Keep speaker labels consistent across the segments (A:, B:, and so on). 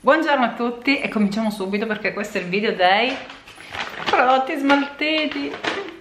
A: Buongiorno a tutti e cominciamo subito perché questo è il video dei prodotti smaltiti.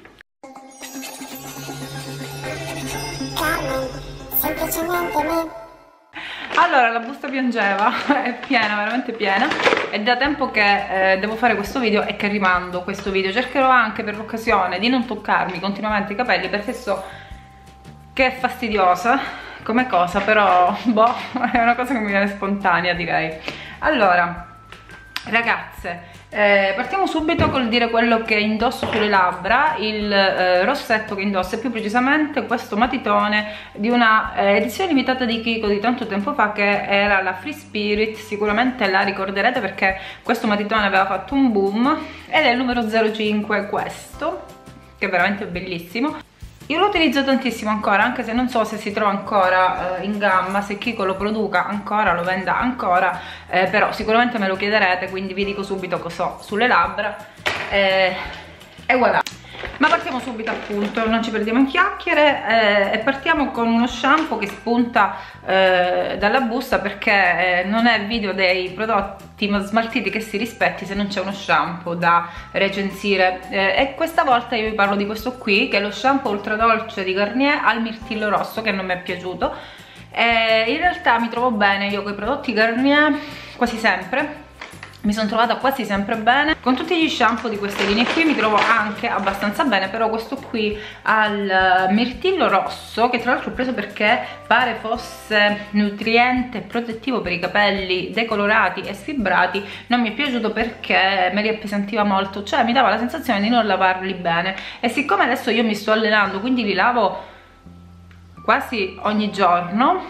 B: Semplicemente me.
A: Allora, la busta piangeva, è piena, veramente piena. È da tempo che devo fare questo video e che rimando questo video. Cercherò anche per l'occasione di non toccarmi continuamente i capelli perché so che è fastidiosa come cosa, però boh, è una cosa che mi viene spontanea, direi. Allora, ragazze, partiamo subito col dire quello che indosso sulle labbra. Il rossetto che indosso è più precisamente questo matitone di una edizione limitata di Kiko di tanto tempo fa, che era la Free Spirit. Sicuramente la ricorderete perché questo matitone aveva fatto un boom, ed è il numero 05 questo, che è veramente bellissimo. Io lo utilizzo tantissimo ancora, anche se non so se si trova ancora in gamma, se Kiko lo produca ancora, lo venda ancora, però sicuramente me lo chiederete, quindi vi dico subito cosa ho sulle labbra e voilà. Ma partiamo subito, appunto, non ci perdiamo in chiacchiere, e partiamo con uno shampoo che spunta dalla busta, perché non è video dei prodotti smaltiti che si rispetti se non c'è uno shampoo da recensire, e questa volta io vi parlo di questo qui, che è lo shampoo ultra dolce di Garnier al mirtillo rosso, che non mi è piaciuto. In realtà mi trovo bene io con i prodotti Garnier quasi sempre. Mi sono trovata quasi sempre bene con tutti gli shampoo di queste linee qui, mi trovo anche abbastanza bene, però questo qui al mirtillo rosso, che tra l'altro ho preso perché pare fosse nutriente e protettivo per i capelli decolorati e sfibrati, non mi è piaciuto perché me li appesantiva molto, cioè mi dava la sensazione di non lavarli bene. E siccome adesso io mi sto allenando, quindi li lavo quasi ogni giorno,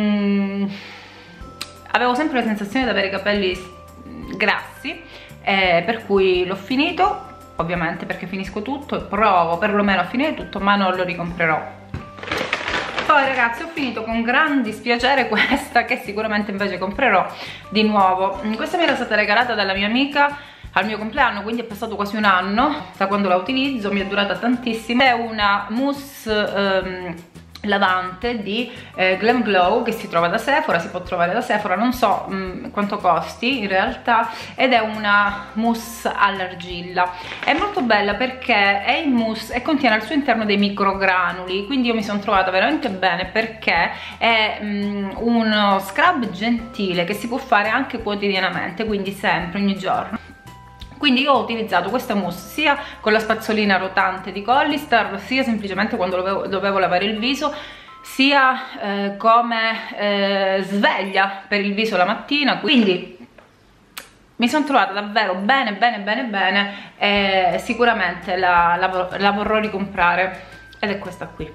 A: avevo sempre la sensazione di avere i capelli grassi, per cui l'ho finito, ovviamente, perché finisco tutto e provo perlomeno a finire tutto, ma non lo ricomprerò. Poi, ragazzi, ho finito con gran dispiacere questa, che sicuramente invece comprerò di nuovo. Questa mi era stata regalata dalla mia amica al mio compleanno, quindi è passato quasi un anno da quando la utilizzo, mi è durata tantissimo. È una mousse lavante di Glam Glow, che si trova da Sephora, si può trovare da Sephora, non so quanto costi in realtà, ed è una mousse all'argilla. È molto bella perché è in mousse e contiene al suo interno dei microgranuli, quindi io mi sono trovata veramente bene perché è uno scrub gentile che si può fare anche quotidianamente, quindi sempre, ogni giorno. Quindi io ho utilizzato questa mousse sia con la spazzolina rotante di Collistar, sia semplicemente quando dovevo lavare il viso, sia come sveglia per il viso la mattina. Quindi mi sono trovata davvero bene e sicuramente la vorrò ricomprare, ed è questa qui.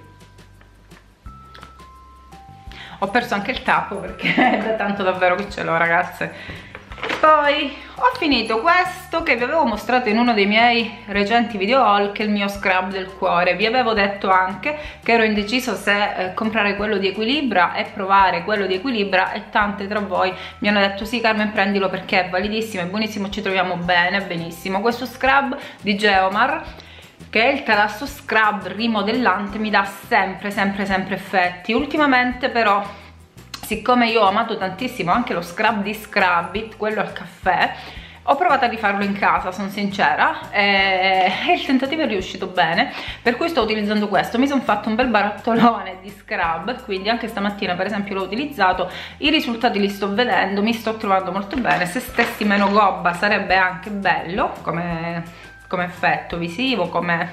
A: Ho perso anche il tappo perché è da tanto davvero che ce l'ho, ragazze. Poi ho finito questo che vi avevo mostrato in uno dei miei recenti video haul, che è il mio scrub del cuore. Vi avevo detto anche che ero indeciso se comprare quello di Equilibra e provare quello di Equilibra, e tante tra voi mi hanno detto sì Carmen, prendilo perché è validissimo, è buonissimo, ci troviamo bene, benissimo. Questo scrub di Geomar, che è il Talasso Scrub rimodellante, mi dà sempre effetti. Ultimamente però, siccome io ho amato tantissimo anche lo scrub di Scrubit, quello al caffè, ho provato a rifarlo in casa, sono sincera, e il tentativo è riuscito bene, per cui sto utilizzando questo. Mi sono fatto un bel barattolone di scrub, quindi anche stamattina per esempio l'ho utilizzato, i risultati li sto vedendo, mi sto trovando molto bene. Se stessi meno gobba sarebbe anche bello come effetto visivo, come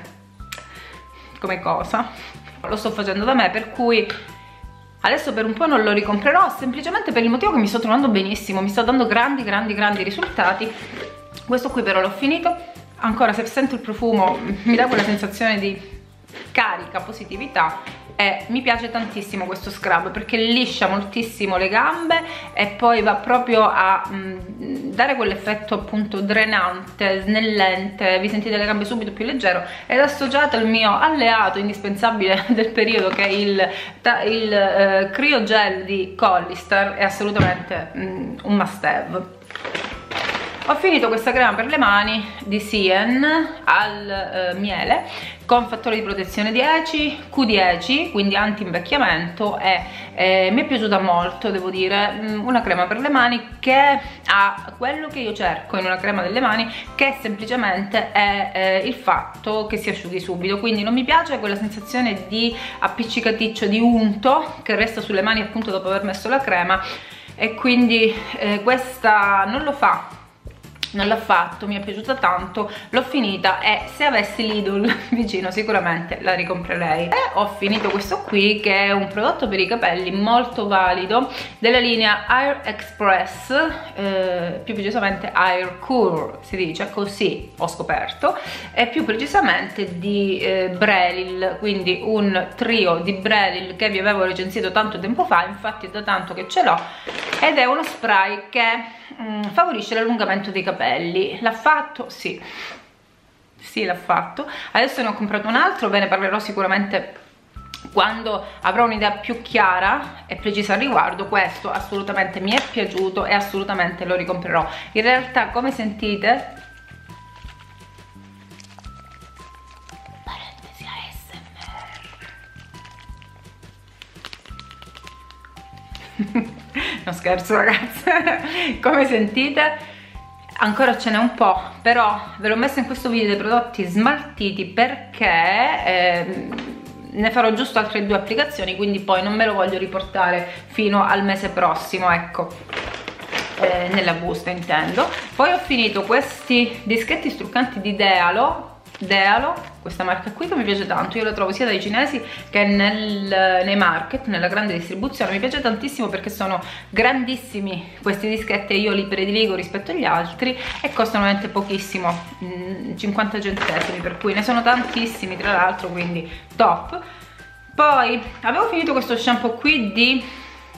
A: cosa. Lo sto facendo da me, per cui adesso per un po' non lo ricomprerò, semplicemente per il motivo che mi sto trovando benissimo, mi sta dando grandi risultati. Questo qui però l'ho finito, ancora se sento il profumo mi dà quella sensazione di carica, positività, e mi piace tantissimo questo scrub perché liscia moltissimo le gambe e poi va proprio a dare quell'effetto appunto drenante, snellente, vi sentite le gambe subito più leggero, ed associato al mio alleato indispensabile del periodo, che è il Cryo Gel di Collistar, è assolutamente un must have. Ho finito questa crema per le mani di Sien al miele con fattore di protezione 10, Q10, quindi anti-invecchiamento, e mi è piaciuta molto, devo dire, una crema per le mani che ha quello che io cerco in una crema delle mani, che semplicemente è il fatto che si asciughi subito, quindi non mi piace quella sensazione di appiccicaticcio, di unto che resta sulle mani appunto dopo aver messo la crema, e quindi questa non lo fa. Non l'ha fatto, mi è piaciuta tanto, l'ho finita e se avessi Lidl vicino sicuramente la ricomprerei. E ho finito questo qui, che è un prodotto per i capelli molto valido della linea Air Express, più precisamente Air Cure si dice, così ho scoperto, e più precisamente di Brelil, quindi un trio di Brelil che vi avevo recensito tanto tempo fa, infatti è da tanto che ce l'ho, ed è uno spray che favorisce l'allungamento dei capelli. L'ha fatto? Sì, l'ha fatto. Adesso ne ho comprato un altro, ve ne parlerò sicuramente quando avrò un'idea più chiara e precisa al riguardo. Questo assolutamente mi è piaciuto e assolutamente lo ricomprerò. In realtà, come sentite, parentesi ASMR. No, scherzo ragazze, come sentite ancora ce n'è un po', però ve l'ho messo in questo video dei prodotti smaltiti perché ne farò giusto altre 2 applicazioni, quindi poi non me lo voglio riportare fino al mese prossimo, ecco, nella busta intendo. Poi ho finito questi dischetti struccanti di Dealo, questa marca qui che mi piace tanto, io la trovo sia dai cinesi che nei market, nella grande distribuzione, mi piace tantissimo perché sono grandissimi questi dischetti e io li prediligo rispetto agli altri, e costano veramente pochissimo, 50 centesimi, per cui ne sono tantissimi tra l'altro, quindi top. Poi avevo finito questo shampoo qui di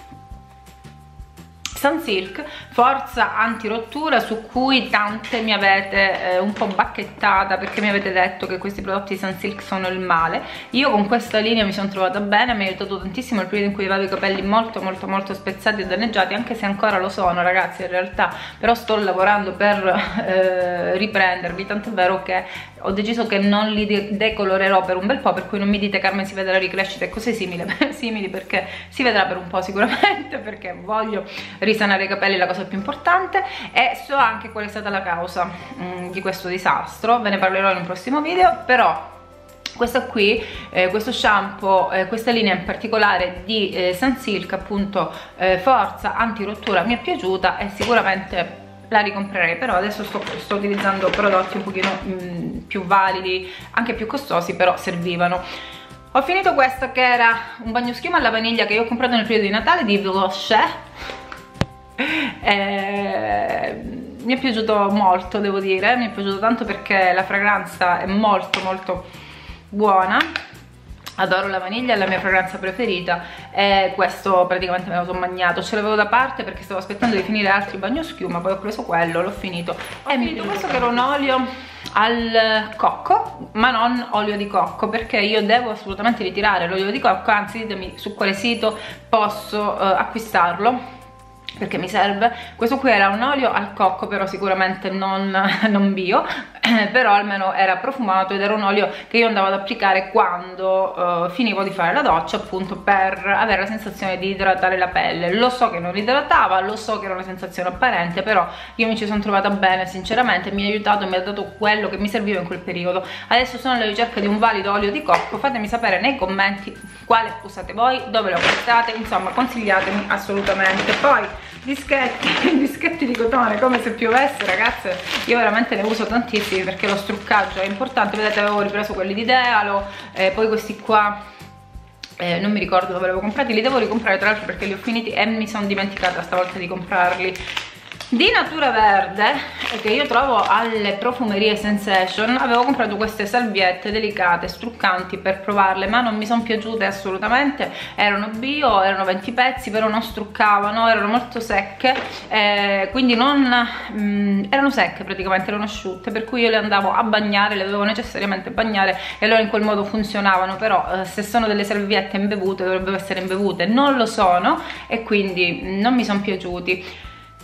A: Sunsilk, forza antirottura, su cui tante mi avete un po' bacchettata perché mi avete detto che questi prodotti di Sunsilk sono il male. Io con questa linea mi sono trovata bene, mi ha aiutato tantissimo il periodo in cui avevo i capelli molto spessati e danneggiati, anche se ancora lo sono ragazzi in realtà, però sto lavorando per riprendervi, tant'è vero che ho deciso che non li decolorerò per un bel po', per cui non mi dite Carmen si vedrà ricrescita e cose simili, perché si vedrà per un po' sicuramente, perché voglio risanare i capelli, la cosa più importante, e so anche qual è stata la causa di questo disastro, ve ne parlerò in un prossimo video. Però questo qui, questo shampoo, questa linea in particolare di Sunsilk, appunto forza antirottura, mi è piaciuta e sicuramente la ricomprerei, però adesso sto utilizzando prodotti un pochino più validi, anche più costosi, però servivano. Ho finito questo che era un bagnoschiuma alla vaniglia che io ho comprato nel periodo di Natale di Veloce. Mi è piaciuto molto, devo dire, mi è piaciuto tanto perché la fragranza è molto buona. Adoro la vaniglia, è la mia fragranza preferita, e questo praticamente me lo sono mangiato. Ce l'avevo da parte perché stavo aspettando di finire altri bagnoschiuma, poi ho preso quello, l'ho finito. E mi è finito questo che era un olio al cocco, ma non olio di cocco, perché io devo assolutamente ritirare l'olio di cocco, anzi ditemi su quale sito posso acquistarlo, perché mi serve. Questo qui era un olio al cocco, però sicuramente non bio, però almeno era profumato ed era un olio che io andavo ad applicare quando finivo di fare la doccia, appunto per avere la sensazione di idratare la pelle. Lo so che non idratava, lo so che era una sensazione apparente, però io mi ci sono trovata bene sinceramente, mi ha aiutato, mi ha dato quello che mi serviva in quel periodo. Adesso sono alla ricerca di un valido olio di cocco, fatemi sapere nei commenti quale usate voi, dove lo acquistate, insomma consigliatemi assolutamente. Poi dischetti di cotone come se piovesse, ragazze, io veramente ne uso tantissimi perché lo struccaggio è importante. Vedete, avevo ripreso quelli di Dealo, poi questi qua non mi ricordo dove li avevo comprati, li devo ricomprare tra l'altro perché li ho finiti e mi sono dimenticata stavolta di comprarli. Di Natura Verde, che io trovo alle profumerie Sensation, avevo comprato queste salviette delicate struccanti per provarle, ma non mi sono piaciute assolutamente. Erano bio, erano 20 pezzi, però non struccavano, erano molto secche, quindi erano secche praticamente, erano asciutte, per cui io le andavo a bagnare, le dovevo necessariamente bagnare e allora in quel modo funzionavano. Però se sono delle salviette imbevute dovrebbero essere imbevute, non lo sono, e quindi non mi sono piaciuti.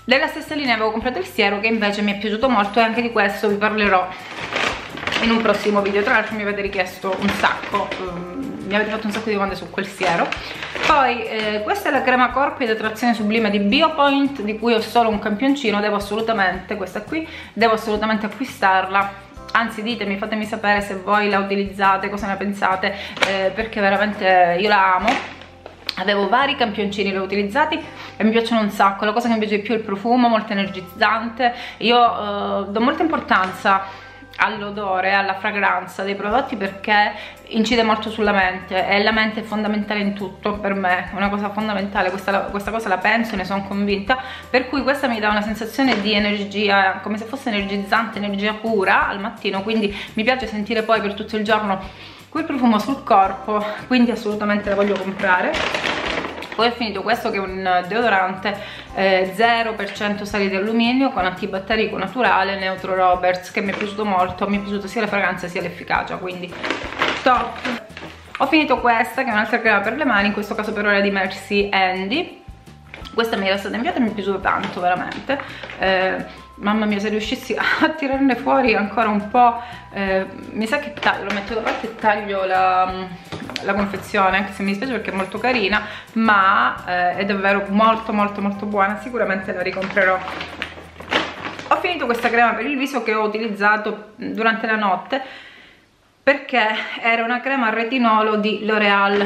A: Della stessa linea avevo comprato il siero, che invece mi è piaciuto molto, e anche di questo vi parlerò in un prossimo video. Tra l'altro mi avete richiesto un sacco, mi avete fatto un sacco di domande su quel siero. Poi questa è la crema corpo ed trazione sublime di Biopoint, di cui ho solo un campioncino, devo assolutamente, questa qui, devo assolutamente acquistarla. Anzi, ditemi, fatemi sapere se voi la utilizzate, cosa ne pensate, perché veramente io la amo. Avevo vari campioncini, li ho utilizzati e mi piacciono un sacco. La cosa che mi piace di più è il profumo, molto energizzante. Io do molta importanza all'odore, alla fragranza dei prodotti, perché incide molto sulla mente, e la mente è fondamentale in tutto. Per me è una cosa fondamentale, questa cosa la penso, ne sono convinta, per cui questa mi dà una sensazione di energia, come se fosse energizzante, energia pura al mattino, quindi mi piace sentire poi per tutto il giorno quel profumo sul corpo, quindi assolutamente la voglio comprare. Poi ho finito questo, che è un deodorante 0% sali di alluminio con antibatterico naturale, Neutro Roberts, che mi è piaciuto molto, mi è piaciuta sia la fragranza sia l'efficacia, quindi top. Ho finito questa, che è un'altra crema per le mani, in questo caso per ora di Mercy Handy. Questa mi era stata inviata e mi è piaciuta tanto, veramente. Mamma mia, se riuscissi a tirarne fuori ancora un po', mi sa che lo metto da parte e taglio la confezione, anche se mi dispiace perché è molto carina, ma è davvero molto molto molto buona, sicuramente la ricomprerò. Ho finito questa crema per il viso, che ho utilizzato durante la notte, perché era una crema al retinolo di L'Oreal.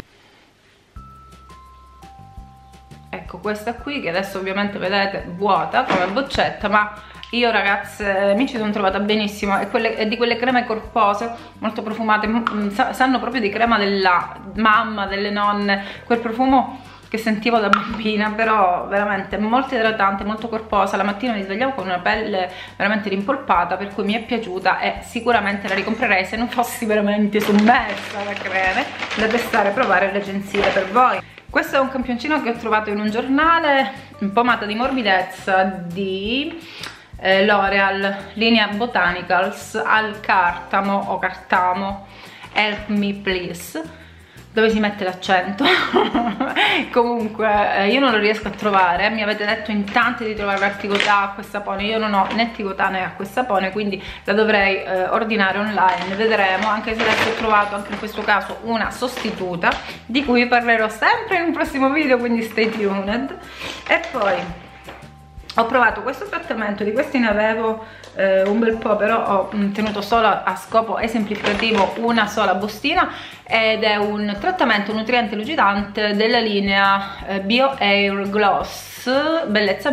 A: Ecco, questa qui, che adesso ovviamente vedete vuota come boccetta, ma io, ragazze, mi ci sono trovata benissimo. È di quelle creme corpose, molto profumate, sanno proprio di crema della mamma, delle nonne, quel profumo che sentivo da bambina, però veramente molto idratante, molto corposa. La mattina mi svegliavo con una pelle veramente rimpolpata, per cui mi è piaciuta e sicuramente la ricomprerei se non fossi veramente sommersa da creme, da testare e provare le agenzie per voi. Questo è un campioncino che ho trovato in un giornale, pomata di morbidezza di L'Oreal, linea Botanicals, al cartamo o cartamo, Help Me Please, dove si mette l'accento. Comunque io non lo riesco a trovare, mi avete detto in tanti di trovare l'articotà, acqua e sapone, io non ho né ticotà né acqua e sapone, quindi la dovrei ordinare online, vedremo, anche se adesso ho trovato anche in questo caso una sostituta, di cui vi parlerò sempre in un prossimo video, quindi stay tuned. E poi ho provato questo trattamento, di questi ne avevo un bel po', però ho tenuto solo a scopo esemplificativo una sola bustina, ed è un trattamento nutriente lucidante della linea Bio Air Gloss Bellezza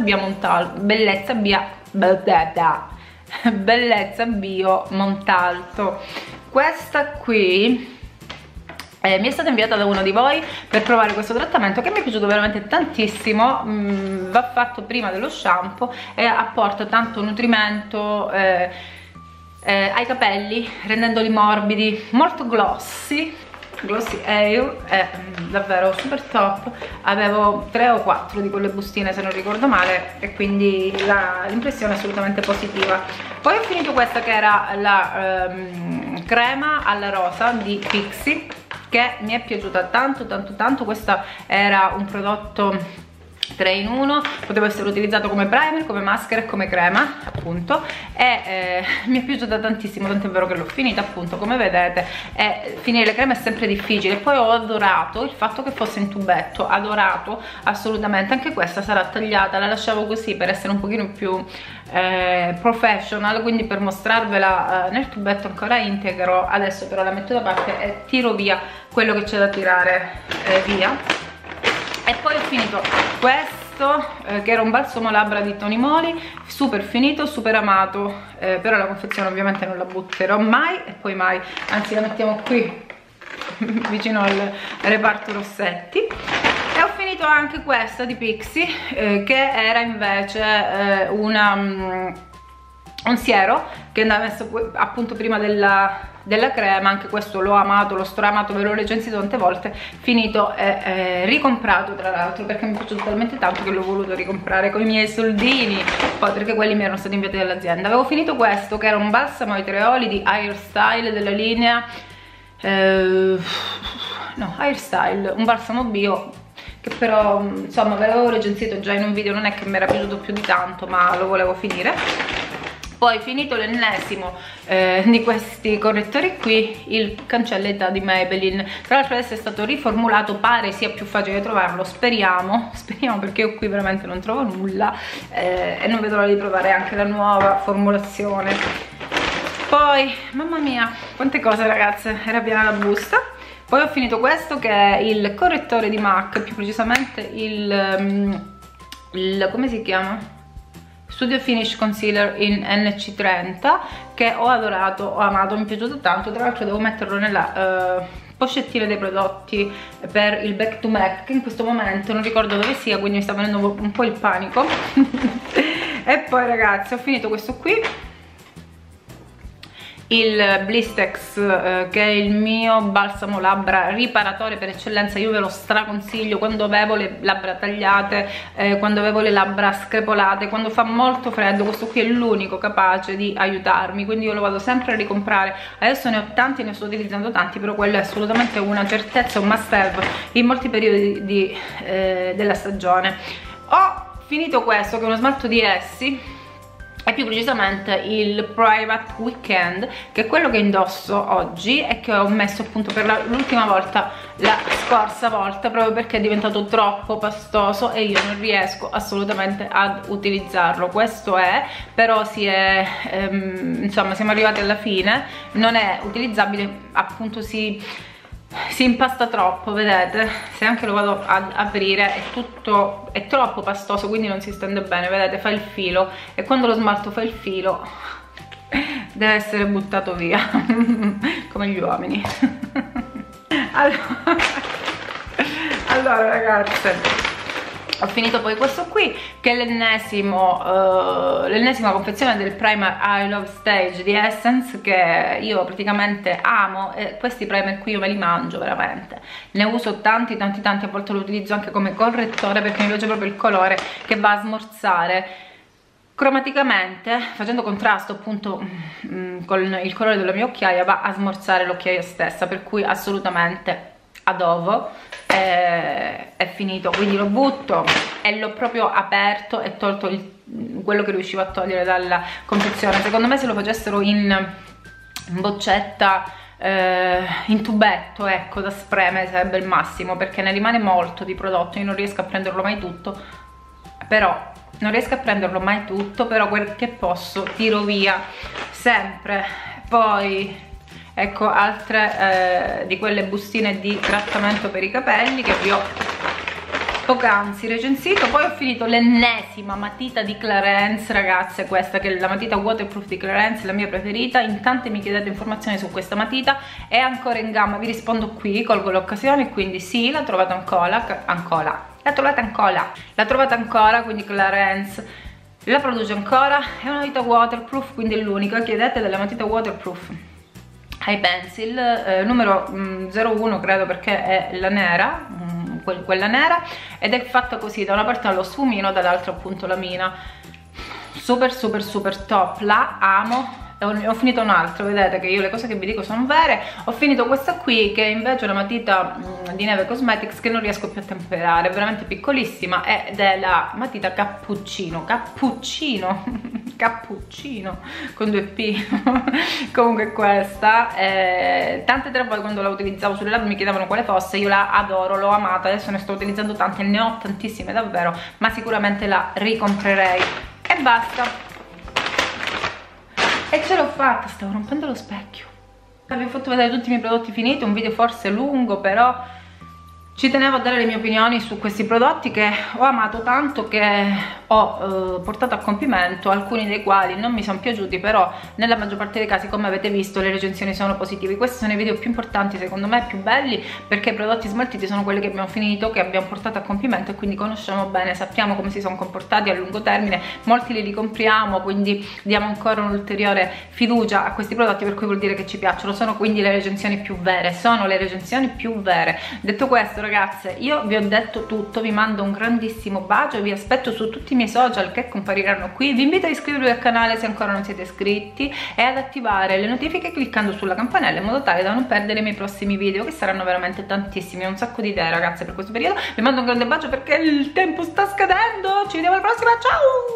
A: Bio Montalto. Questa qui mi è stata inviata da uno di voi per provare questo trattamento, che mi è piaciuto veramente tantissimo. Va fatto prima dello shampoo e apporta tanto nutrimento ai capelli, rendendoli morbidi, molto glossy Air, è davvero super top. Avevo 3 o 4 di quelle bustine, se non ricordo male, e quindi l'impressione è assolutamente positiva. Poi ho finito questa, che era la crema alla rosa di Pixi, che mi è piaciuta tanto tanto tanto. Questo era un prodotto 3 in 1, poteva essere utilizzato come primer, come maschera e come crema, appunto, e mi è piaciuta tantissimo, tanto è vero che l'ho finita, appunto, come vedete. Finire le creme è sempre difficile. Poi ho adorato il fatto che fosse in tubetto, adorato assolutamente. Anche questa sarà tagliata, la lasciavo così per essere un pochino più professional, quindi per mostrarvela nel tubetto ancora integro. Adesso però la metto da parte e tiro via quello che c'è da tirare via. E poi ho finito questo, che era un balsamo labbra di Tony Moly, super finito, super amato, però la confezione ovviamente non la butterò mai e poi mai, anzi la mettiamo qui vicino al reparto rossetti. E ho finito anche questa di Pixi, che era invece un siero che andava messo appunto prima della crema. Anche questo l'ho amato, l'ho stramato, ve l'ho recensito tante volte, finito e ricomprato tra l'altro, perché mi è piaciuto talmente tanto che l'ho voluto ricomprare con i miei soldini, poi perché quelli mi erano stati inviati dall'azienda. Avevo finito questo, che era un balsamo ai 3 oli di Hairstyle della linea Hairstyle, un balsamo bio che però insomma ve l'avevo recensito già in un video, non è che mi era piaciuto più di tanto, ma lo volevo finire. Poi finito l'ennesimo di questi correttori qui, il cancelletta di Maybelline. Tra l'altro adesso è stato riformulato, pare sia più facile trovarlo, speriamo perché io qui veramente non trovo nulla e non vedo l'ora di provare anche la nuova formulazione. Poi, mamma mia, quante cose ragazze, era piena la busta. Poi ho finito questo che è il correttore di MAC, più precisamente il come si chiama? Studio Finish Concealer in NC30, che ho adorato, ho amato, mi è piaciuto tanto. Tra l'altro devo metterlo nella pochettina dei prodotti per il Back to MAC, che in questo momento non ricordo dove sia, quindi mi sta venendo un po' il panico. E poi ragazzi ho finito questo qui, il Blistex, che è il mio balsamo labbra riparatore per eccellenza. Io ve lo straconsiglio quando avevo le labbra tagliate, quando avevo le labbra screpolate, quando fa molto freddo. Questo qui è l'unico capace di aiutarmi, quindi io lo vado sempre a ricomprare. Adesso ne ho tanti, ne sto utilizzando tanti, però quello è assolutamente una certezza, un must have in molti periodi della stagione. Ho finito questo che è uno smalto di Essie, e più precisamente il Private Weekend, che è quello che indosso oggi e che ho messo appunto per l'ultima volta la scorsa volta, proprio perché è diventato troppo pastoso e io non riesco assolutamente ad utilizzarlo. Questo è, però insomma siamo arrivati alla fine, non è utilizzabile, appunto si impasta troppo, vedete? Se anche lo vado ad aprire è troppo pastoso, quindi non si stende bene, vedete? Fa il filo, e quando lo smalto fa il filo deve essere buttato via come gli uomini. Allora ragazze, ho finito poi questo qui, che è l'ennesima confezione del primer I Love Stage di Essence, che io praticamente amo, e questi primer qui io me li mangio veramente, ne uso tanti, a volte lo utilizzo anche come correttore perché mi piace proprio il colore che va a smorzare cromaticamente, facendo contrasto appunto con il colore della mia occhiaia, va a smorzare l'occhiaia stessa, per cui assolutamente adovo. È finito, quindi lo butto, e l'ho proprio aperto e tolto quello che riuscivo a togliere dalla confezione. Secondo me se lo facessero in boccetta, in tubetto, ecco, da spremere, sarebbe il massimo, perché ne rimane molto di prodotto. Io non riesco a prenderlo mai tutto, però quel che posso tiro via sempre. Poi ecco altre di quelle bustine di trattamento per i capelli che vi ho poc'anzi recensito. Poi ho finito l'ennesima matita di Clarins, ragazze, questa che è la matita waterproof di Clarins, la mia preferita. In tante mi chiedete informazioni su questa matita, è ancora in gamma, vi rispondo qui, colgo l'occasione, quindi sì, la trovate ancora, quindi Clarins la produce ancora, è una matita waterproof, quindi è l'unica. Chiedete della matita waterproof High Pencil, numero 01 credo, perché è la nera, quella nera, ed è fatta così, da una parte allo sfumino, dall'altra appunto la mina. Super top, la amo. Ho finito un altro, vedete che io le cose che vi dico sono vere. Ho finito questa qui, che è invece una matita di Neve Cosmetics, che non riesco più a temperare, è veramente piccolissima, ed è la matita cappuccino con 2 P. Comunque questa tante volte quando la utilizzavo sulle labbra mi chiedevano quale fosse, io la adoro, l'ho amata, adesso ne sto utilizzando tante, ne ho tantissime davvero, ma sicuramente la ricomprerei. E basta, e ce l'ho fatta, stavo rompendo lo specchio. Vi ho fatto vedere tutti i miei prodotti finiti, un video forse lungo, però ci tenevo a dare le mie opinioni su questi prodotti che ho amato tanto, che ho portato a compimento, alcuni dei quali non mi sono piaciuti, però nella maggior parte dei casi, come avete visto, le recensioni sono positive. Questi sono i video più importanti secondo me, più belli, perché i prodotti smaltiti sono quelli che abbiamo finito, che abbiamo portato a compimento, e quindi conosciamo bene, sappiamo come si sono comportati a lungo termine, molti li ricompriamo, quindi diamo ancora un'ulteriore fiducia a questi prodotti, per cui vuol dire che ci piacciono. Sono quindi le recensioni più vere, Detto questo ragazze, io vi ho detto tutto, vi mando un grandissimo bacio, vi aspetto su tutti i miei social che compariranno qui, vi invito a iscrivervi al canale se ancora non siete iscritti e ad attivare le notifiche cliccando sulla campanella in modo tale da non perdere i miei prossimi video, che saranno veramente tantissimi, un sacco di idee ragazze per questo periodo. Vi mando un grande bacio perché il tempo sta scadendo, ci vediamo alla prossima, ciao!